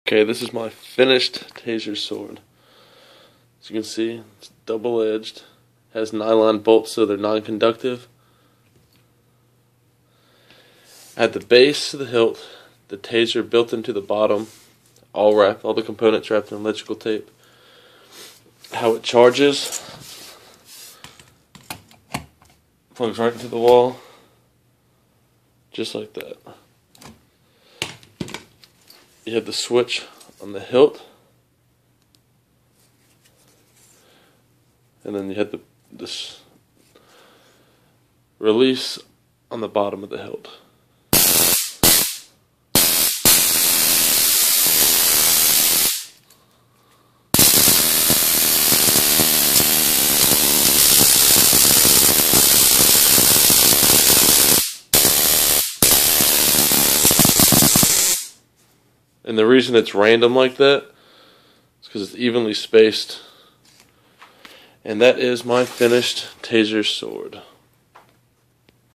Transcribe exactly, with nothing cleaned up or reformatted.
Okay, this is my finished taser sword. As you can see, it's double-edged, has nylon bolts so they're non-conductive. At the base of the hilt, the taser built into the bottom, all wrapped, all the components wrapped in electrical tape. How it charges, plugs right into the wall, just like that. You have the switch on the hilt, and then you have the this release on the bottom of the hilt. And the reason it's random like that is because it's evenly spaced. And that is my finished taser sword.